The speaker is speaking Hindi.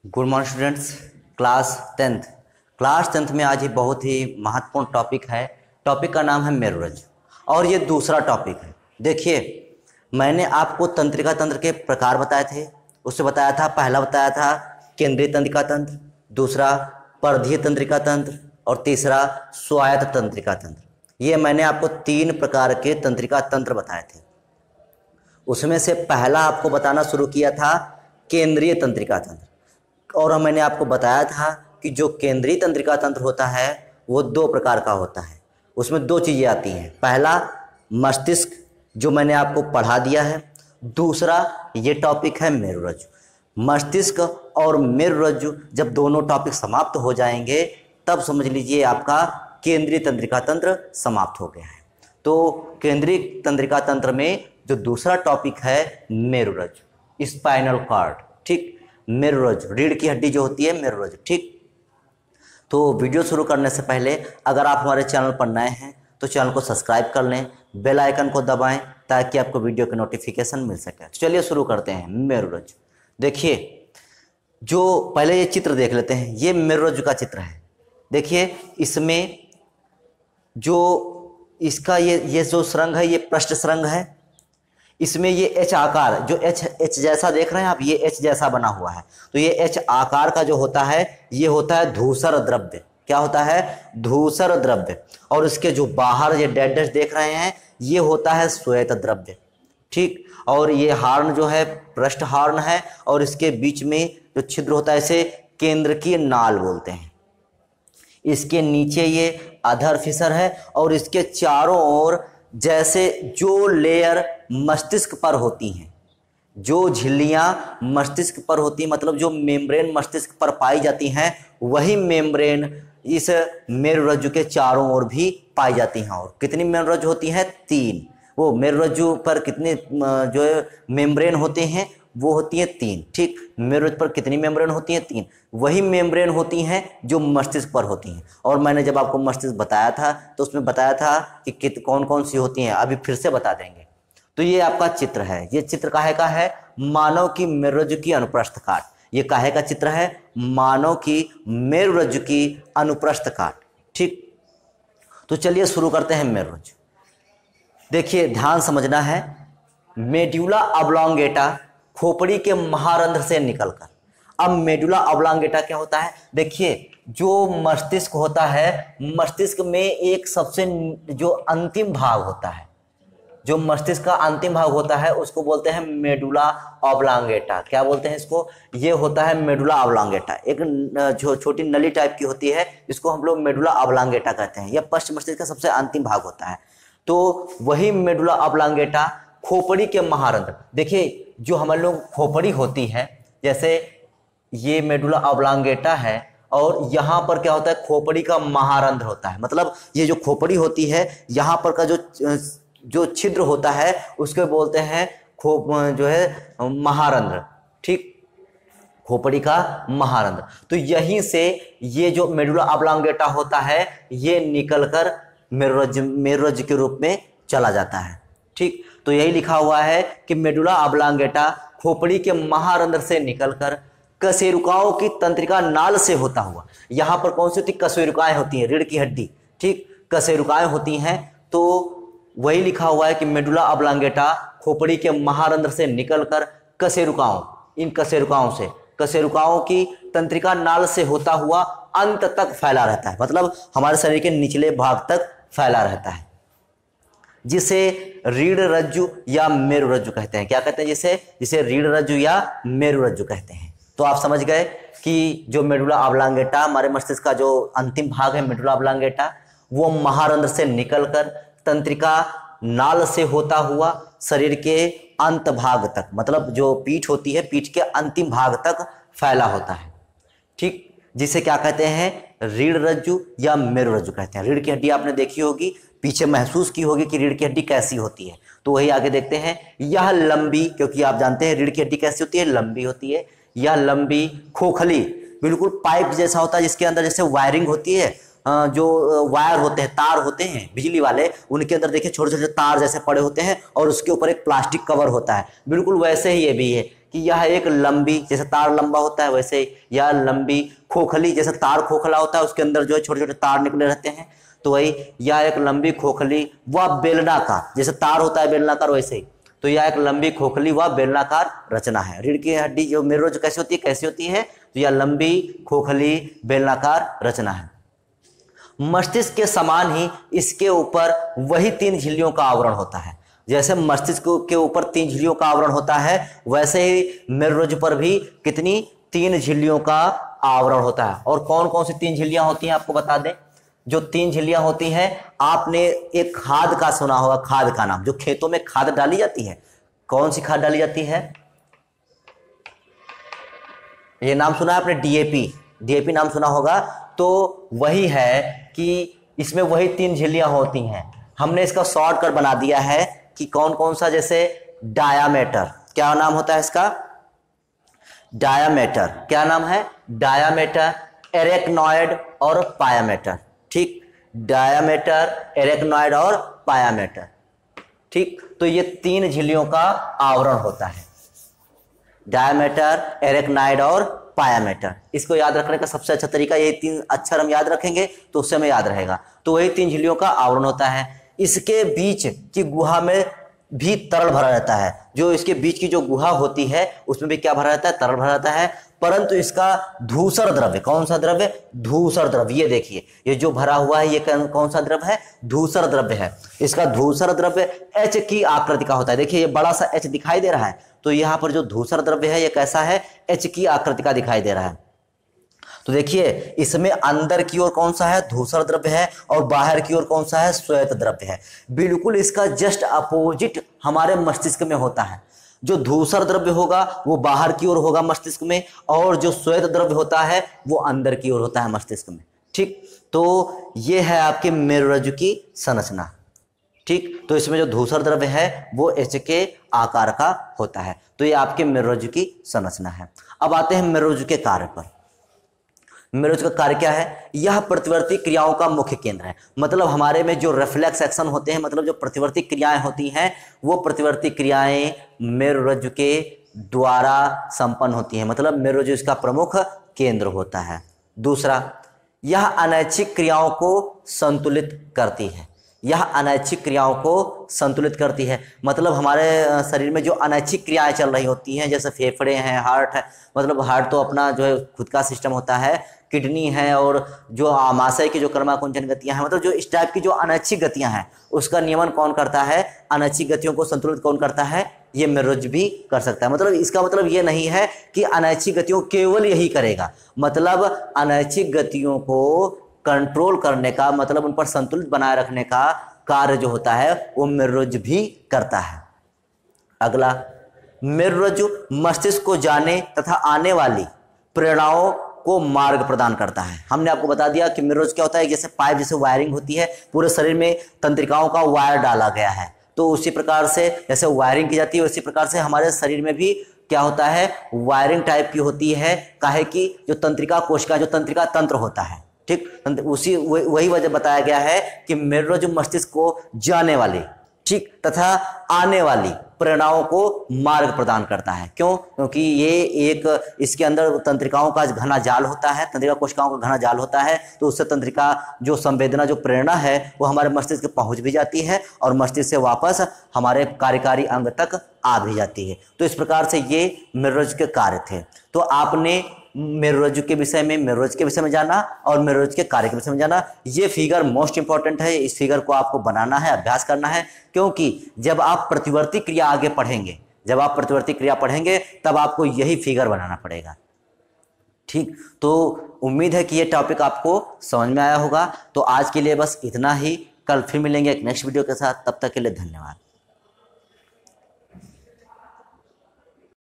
Good morning students. Class tenth में आज ही बहुत ही महत्वपूर्ण टॉपिक है। टॉपिक का नाम है मेरुरज्जु और ये दूसरा टॉपिक है। देखिए, मैंने आपको तंत्रिका तंत्र के प्रकार बताए थे। उससे बताया था, पहला बताया था केंद्रीय तंत्रिका तंत्र, दूसरा परिधीय तंत्रिका तंत्र और तीसरा स्वायत्त तंत्रिका तंत्र। ये मैंने आपको 3 प्रकार के तंत्रिका तंत्र बताए थे। उसमें से पहला आपको बताना शुरू किया था केंद्रीय तंत्रिका तंत्र, और मैंने आपको बताया था कि जो केंद्रीय तंत्रिका तंत्र होता है वो 2 प्रकार का होता है। उसमें 2 चीज़ें आती हैं। पहला मस्तिष्क, जो मैंने आपको पढ़ा दिया है। दूसरा ये टॉपिक है मेरुरज्जु। मस्तिष्क और मेरुरज्जु जब दोनों टॉपिक समाप्त हो जाएंगे तब समझ लीजिए आपका केंद्रीय तंत्रिका तंत्र समाप्त हो गया है। तो केंद्रीय तंत्रिका तंत्र में जो दूसरा टॉपिक है मेरुरज्जु, स्पाइनल कॉर्ड। ठीक, मेरुरज्जु, रीढ़ की हड्डी जो होती है मेरुरज्जु। ठीक, तो वीडियो शुरू करने से पहले अगर आप हमारे चैनल पर नए हैं तो चैनल को सब्सक्राइब कर लें, बेल आइकन को दबाएं ताकि आपको वीडियो की नोटिफिकेशन मिल सके। तो चलिए शुरू करते हैं। मेरुरज्जु, देखिए, जो पहले ये चित्र देख लेते हैं। ये मेरुरज्जु का चित्र है। देखिए, इसमें जो इसका ये जो सुरंग है ये पृष्ठ सुरंग है। इसमें ये एच आकार, जो एच जैसा देख रहे हैं आप, ये एच जैसा बना हुआ है। तो ये एच आकार का जो होता है ये होता है धूसर द्रव्य। क्या होता है? धूसर द्रव्य। और इसके जो बाहर ये डेड डैश देख रहे हैं ये होता है श्वेत द्रव्य। ठीक, और ये हार्न जो है पृष्ठ हार्न है, और इसके बीच में जो छिद्र होता है इसे केंद्रकीय नाल बोलते हैं। इसके नीचे ये अधर फिसर है, और इसके चारों ओर जैसे जो लेयर मस्तिष्क पर होती हैं, जो झिल्लियां मस्तिष्क पर होती हैं, मतलब जो मेम्ब्रेन मस्तिष्क पर पाई जाती हैं, वही मेम्ब्रेन इस मेरुरज्जु के चारों ओर भी पाई जाती हैं। और कितनी मेरुरज्जु होती हैं? 3। वो मेरुरज्जु पर कितने जो मेम्ब्रेन होते हैं वो होती हैं 3। ठीक, मेरुरज्जु पर कितनी मेम्ब्रेन होती हैं? 3। वही मेम्ब्रेन होती हैं जो मस्तिष्क पर होती हैं। और मैंने जब आपको मस्तिष्क बताया था तो उसमें बताया था कि कौन कौन सी होती हैं, अभी फिर से बता देंगे। तो ये आपका चित्र है। ये चित्र काहे का है? मानव की मेरुरज्जु की अनुप्रस्थ काट। ये काहे का चित्र है? मानव की मेरुरज्जु की अनुप्रस्थ काट। ठीक, तो चलिए शुरू करते हैं मेरुरज्जु। देखिए, ध्यान समझना है। मेड्यूला ऑब्लोंगेटा खोपड़ी के महारंध्र से निकलकर, अब मेडुला ऑब्लोंगेटा क्या होता है? देखिए, जो मस्तिष्क होता है, मस्तिष्क में एक सबसे जो अंतिम भाग होता है, जो मस्तिष्क का अंतिम भाग होता है उसको बोलते हैं मेडुला ऑब्लोंगेटा। क्या बोलते हैं इसको? ये होता है मेडुला ऑब्लोंगेटा। एक जो छोटी नली टाइप की होती है इसको हम लोग मेडुला ऑब्लोंगेटा कहते हैं। यह पश्च मस्तिष्क का सबसे अंतिम भाग होता है। तो वही मेडुला ऑब्लोंगेटा खोपड़ी के महारंध्र। देखिए, जो हमारे लोग खोपड़ी होती है, जैसे ये मेडुला ऑब्लोंगेटा है और यहाँ पर क्या होता है? खोपड़ी का महारंध्र होता है। मतलब ये जो खोपड़ी होती है यहाँ पर का जो छिद्र होता है उसको बोलते हैं जो है महारंध्र। ठीक, खोपड़ी का महारंध्र। तो यहीं से ये जो मेडुला ऑब्लोंगेटा होता है ये निकलकर मेरुरज्जु के रूप में चला जाता है। ठीक, तो यही लिखा हुआ है कि मेडुला ऑब्लोंगेटा खोपड़ी के महारंध्र से निकलकर कशेरुकाओं की तंत्रिका नाल से होता हुआ, यहाँ पर कौन सी होती? कशेरुकाएं होती हैं, रीढ़ की हड्डी। ठीक, कशेरुकाएं होती हैं। तो वही लिखा हुआ है कि मेडुला ऑब्लोंगेटा खोपड़ी के महारंध्र से निकलकर कशेरुकाओं, इन कशेरुकाओं की तंत्रिका नाल से होता हुआ अंत तक फैला रहता है। मतलब हमारे शरीर के निचले भाग तक फैला रहता है, जिसे रीढ़ रज्जु या मेरुरज्जु कहते हैं। क्या कहते हैं? जिसे रीढ़ रज्जु या मेरुरज्जु कहते हैं। तो आप समझ गए कि जो मेडुला ऑब्लोंगेटा, हमारे मस्तिष्क का जो अंतिम भाग है मेडुला ऑब्लोंगेटा, वो महारंध्र से निकलकर तंत्रिका नाल से होता हुआ शरीर के अंत भाग तक, मतलब जो पीठ होती है, पीठ के अंतिम भाग तक फैला होता है। ठीक, जिसे क्या कहते हैं? रीढ़ रज्जु या मेरुरज्जु कहते हैं। रीढ़ की हड्डी आपने देखी होगी, पीछे महसूस की होगी कि रीढ़ की हड्डी कैसी होती है। तो वही आगे देखते हैं। यह लंबी, क्योंकि आप जानते हैं रीढ़ की हड्डी कैसी होती है? लंबी होती है। यह लंबी खोखली बिल्कुल पाइप जैसा होता है, जिसके अंदर जैसे वायरिंग होती है, जो वायर होते हैं, तार होते हैं बिजली वाले, उनके अंदर देखिए छोटे छोटे तार जैसे पड़े होते हैं और उसके ऊपर एक प्लास्टिक कवर होता है। बिल्कुल वैसे ही ये भी है कि यह एक लंबी, जैसे तार लंबा होता है वैसे यह लंबी खोखली, जैसे तार खोखला होता है उसके अंदर जो है छोटे छोटे तार निकले रहते हैं, तो वही यह एक लंबी खोखली व बेलनाकार, जैसे तार होता है बेलनाकार वैसे ही, तो यह एक लंबी खोखली व बेलनाकार रचना है। रीढ़ की हड्डी जो मेरुरज्जु कैसी होती है, तो यह लंबी खोखली बेलनाकार रचना है। मस्तिष्क के समान ही इसके ऊपर वही 3 झिल्लियों का आवरण होता है। जैसे मस्तिष्क के ऊपर 3 झिल्लियों का आवरण होता है, वैसे ही मेरुरज्जु पर भी कितनी 3 झिल्लियों का आवरण होता है। और कौन कौन सी 3 झिल्लियां होती हैं आपको बता दें। जो 3 झिल्लियां होती हैं, आपने एक खाद का सुना होगा, खाद का नाम, जो खेतों में खाद डाली जाती है, कौन सी खाद डाली जाती है, ये नाम सुना है आपने, डीएपी नाम सुना होगा। तो वही है कि इसमें वही 3 झिल्लियां होती हैं। हमने इसका शॉर्टकट बना दिया है कि कौन कौन सा, जैसे डायामीटर, क्या नाम होता है इसका, डायामीटर, क्या नाम है, डायामीटर, एरेक्नॉइड और पायामीटर। ठीक, डायामीटर, एरेक्नॉइड और पायामीटर। ठीक, तो ये 3 झिल्लियों का आवरण होता है, डायामीटर, एरेक्नॉइड और पायामीटर। इसको याद रखने का सबसे अच्छा तरीका, ये 3 अक्षर हम याद रखेंगे तो उससे हमें याद रहेगा। तो वही 3 झिल्लियों का आवरण होता है। इसके बीच की गुहा में भी तरल भरा रहता है। जो इसके बीच की जो गुहा होती है उसमें भी क्या भरा रहता है, तरल भरा रहता है। परंतु इसका धूसर द्रव्य, कौन सा द्रव्य, धूसर द्रव्य, ये देखिए ये जो भरा हुआ है ये कौन सा द्रव्य है, धूसर द्रव्य है। इसका धूसर द्रव्य H की आकृति का होता है। देखिए ये बड़ा सा H दिखाई दे रहा है, तो यहाँ पर जो धूसर द्रव्य है ये कैसा है, H की आकृति का दिखाई दे रहा है। तो देखिए इसमें अंदर की ओर कौन सा है, धूसर द्रव्य है, और बाहर की ओर कौन सा है, श्वेत द्रव्य है। बिल्कुल इसका जस्ट अपोजिट हमारे मस्तिष्क में होता है। जो धूसर द्रव्य होगा वो बाहर की ओर होगा मस्तिष्क में, और जो श्वेत द्रव्य होता है वो अंदर की ओर होता है मस्तिष्क में। ठीक, तो ये है आपके मेरुरज्जु की संरचना। ठीक, तो इसमें जो धूसर द्रव्य है वो H के आकार का होता है। तो ये आपके मेरुरज्जु की संरचना है। अब आते हैं मेरुरज्जु के कार्य पर। मेरुरज्जु का कार्य क्या है, यह प्रतिवर्ती क्रियाओं का मुख्य केंद्र है। मतलब हमारे में जो रिफ्लेक्स एक्शन होते हैं, मतलब जो प्रतिवर्ती क्रियाएं होती हैं, वो प्रतिवर्ती क्रियाएं मेरुरज्जु के द्वारा संपन्न होती हैं। मतलब मेरुरज्जु इसका प्रमुख केंद्र होता है। दूसरा, यह अनैच्छिक क्रियाओं को संतुलित करती है। यह अनैच्छिक क्रियाओं को संतुलित करती है। मतलब हमारे शरीर में जो अनैच्छिक क्रियाएं चल रही होती हैं, जैसे फेफड़े हैं, हार्ट है, मतलब हार्ट तो अपना जो है खुद का सिस्टम होता है, किडनी है, और जो आमाशय की जो कर्माकुंचन गतियां हैं, मतलब जो इस टाइप की जो अनैच्छिक गतियां हैं उसका नियमन कौन करता है, अनैच्छिक गतियों को संतुलित कौन करता है, ये मेरुरज्जु भी कर सकता है। मतलब इसका मतलब ये नहीं है कि अनैच्छिक गतियों केवल यही करेगा। मतलब अनैच्छिक गतियों को कंट्रोल करने का, मतलब उन पर संतुलित बनाए रखने का कार्य जो होता है वो मेरुरज्जु भी करता है। अगला, मेरुरज्जु मस्तिष्क को जाने तथा आने वाली प्रेरणाओं को मार्ग प्रदान करता है। हमने आपको बता दिया कि मेरुरज्जु क्या होता है, जैसे पाइप, जैसे वायरिंग होती है, पूरे शरीर में तंत्रिकाओं का वायर डाला गया है, तो उसी प्रकार से जैसे वायरिंग की जाती है उसी प्रकार से हमारे शरीर में भी क्या होता है, वायरिंग टाइप की होती है। काहे कि जो तंत्रिका कोशिका, जो तंत्रिका तंत्र होता है, ठीक, उसी वही वजह बताया गया है कि मेरुरज्जु मस्तिष्क को जाने वाली, ठीक, तथा आने वाली प्रेरणाओं को मार्ग प्रदान करता है। क्यों? क्योंकि ये एक इसके अंदर तंत्रिकाओं का घना जाल होता है, तंत्रिका कोशिकाओं का घना जाल होता है, तो उससे तंत्रिका जो संवेदना, जो प्रेरणा है वो हमारे मस्तिष्क तक पहुंच भी जाती है और मस्तिष्क से वापस हमारे कार्यकारी अंग तक आ भी जाती है। तो इस प्रकार से ये मेरुरज्जु के कार्य थे। तो आपने मेरुरज्जु के विषय में जाना और मेरुरज्जु के कार्य के विषय में जाना। ये फिगर मोस्ट इंपॉर्टेंट है। इस फिगर को आपको बनाना है, अभ्यास करना है, क्योंकि जब आप प्रतिवर्ती क्रिया आगे पढ़ेंगे, तब आपको यही फिगर बनाना पड़ेगा। ठीक, तो उम्मीद है कि ये टॉपिक आपको समझ में आया होगा। तो आज के लिए बस इतना ही। कल फिर मिलेंगे एक नेक्स्ट वीडियो के साथ। तब तक के लिए धन्यवाद।